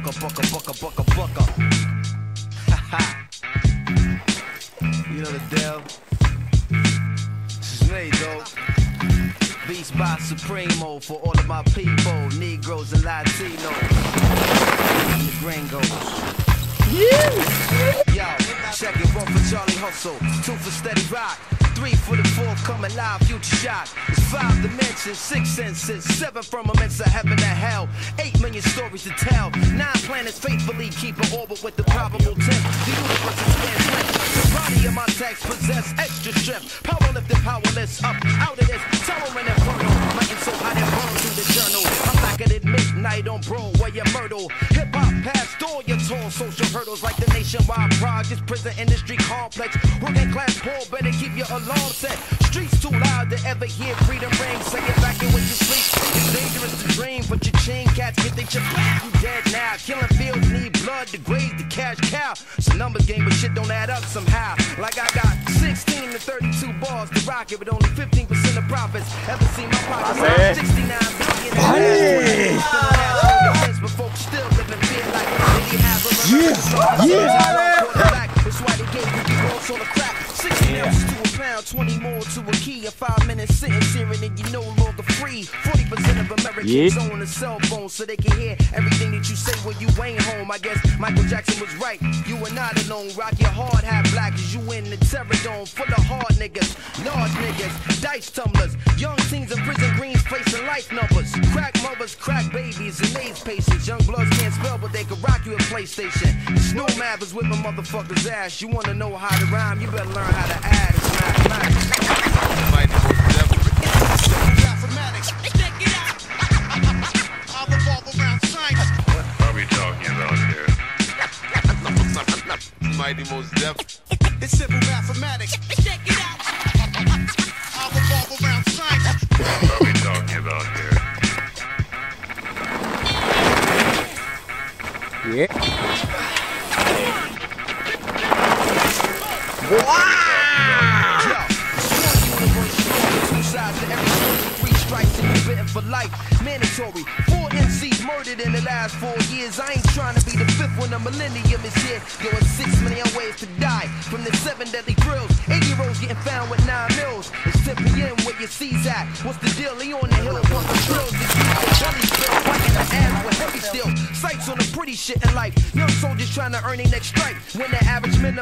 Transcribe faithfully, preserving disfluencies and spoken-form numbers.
bucka, bucka, bucka, bucka, bucka. Ha ha. You know the deal. This is me, though. Beats by Supremo for all of my people, Negroes and Latinos, and the gringos. Yeah. Yo, check it, one for Charlie Hustle, two for Steady Rock, three for the four coming live, future shot. It's five dimensions, six senses, seven firmaments of heaven and hell, eight million stories to tell, nine planets faithfully keep an orbit with the probable tenth. The universe expands length. The body of my text possess extra strength, power lifted, powerless, up out of this, towering inferno, lighting so hot and burn through the journal. I'm like it at midnight on Broadway and Myrtle. Hip hop past all your tall social hurdles like the nationwide projects, prison industry complex. Working class poor better keep your alarm set. Streets too loud to ever hear freedom ring. Say it back in when you sleep. It's dangerous to dream, but your chain cats get they chip. You dead now. Killing fields need blood to graze the cash cow. It's a numbers game, but shit don't add up somehow. Like I got sixteen to thirty-two bars to rock it, but only fifteen percent of profits. Ever seen my pockets? sixty-nine billion. Hey. But folks still living fear like they have a yeah, yeah. That's why they gave you the rolls on the crack. sixty ounces to a pound, twenty more to a key. A five minute sentence hearing and you no longer free. forty percent of Americans yeah. own a cell phone so they can hear everything that you say when you ain't home. I guess Michael Jackson was right. You are not alone. Rock your hard hat black as you in the terror dome full of hard niggas, large niggas, dice tumblers, young teens in prison greens facing life numbers, crack mothers, crack babies, and AIDS patients. Young bloods can't spell, but they can rock you a PlayStation. Snow Mathers whip a motherfucker's ass. You wanna know how to rhyme? You better learn how to add. It's mathematics. Mathematics. Check it out. I'll revolve around science. What are we talking about here? Mighty Mos Def. It's simple mathematics. Check it out. I'll revolve around science. What are we talking about here? Yeah. Wow! Two sides to every story, three strikes and you're bitten for life. Mandatory. Four M Cs murdered in the last four years. I ain't trying to be the fifth when the millennium is here. Yo, it's six million ways to die. From the seven deadly grills, eight year olds getting found with nine mils. It's ten P M where your C's at. What's the deal? He on the hill and pump the drills. The belly still fighting the ass with heavy steel. Sights on the pretty shit in life. Young soldiers trying to earn their next strike. When the average minimum